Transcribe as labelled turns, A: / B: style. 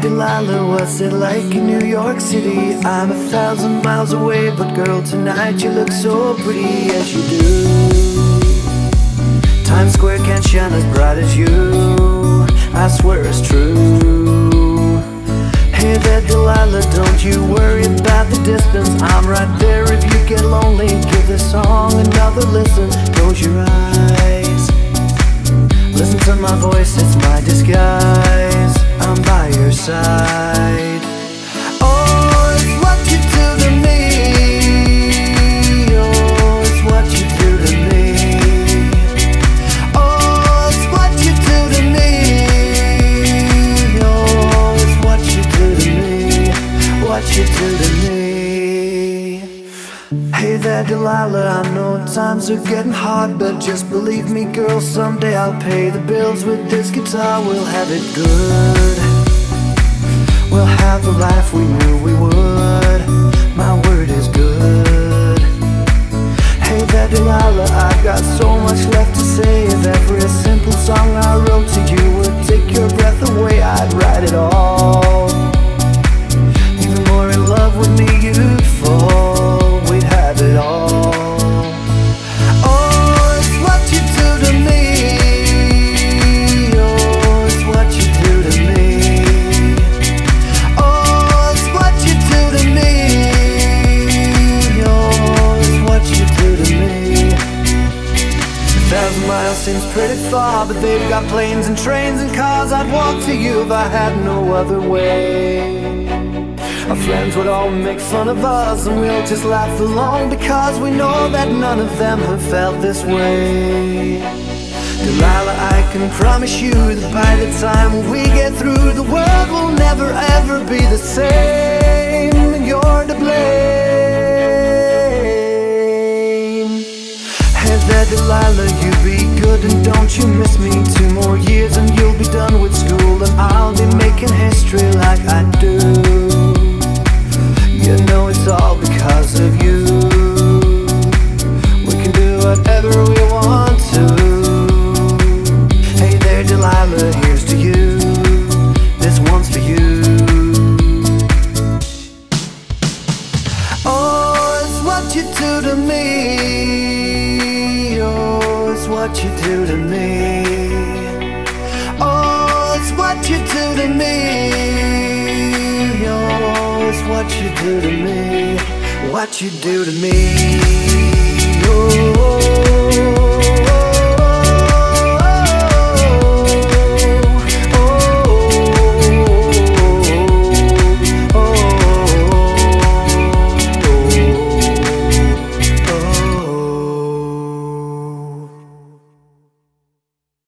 A: Delilah, what's it like in New York City? I'm 1,000 miles away, but girl, tonight you look so pretty as you do. Times Square can't shine as bright as you, I swear it's true. Hey there Delilah, don't you worry about the distance. I'm right there if you get lonely. Give this song another listen. Close your eyes, listen to my voice, it's my disguise. I'm by your side. Oh, it's what you do to me. Oh, it's what you do to me. Oh, it's what you do to me. Oh, it's what you do to me. What you do to me. Hey there Delilah, I know times are getting hard, but just believe me girl, someday I'll pay the bills with this guitar. We'll have it good, we'll have the life we knew we would. My word is good. Hey there Delilah, I've got so much left to say. If every simple song I wrote to you would take your breath away, I'd write it all. Even more in love with me you'd fall, we'd have it all. Oh, it's what you do to me. Oh, it's what you do to me. Oh, it's what you do to me. Oh, it's what you do to me. 1,000 miles seems pretty far, but they've got planes and trains and cars. I'd walk to you if I had no other way. Our friends would all make fun of us, and we'll just laugh along, because we know that none of them have felt this way. Delilah, I can promise you that by the time we get through, the world will never ever be the same, and you're to blame. Hey there Delilah, you be good and don't you miss me. 2 more years and you'll be done with school, and I'll be making history like I do. You know it's all because of you. We can do whatever we want to. Hey there Delilah, here's to you. This one's for you. Oh, it's what you do to me. Oh, it's what you do to me. Oh, it's what you do to me. Oh, it's what you do to me. What you do to me. Oh.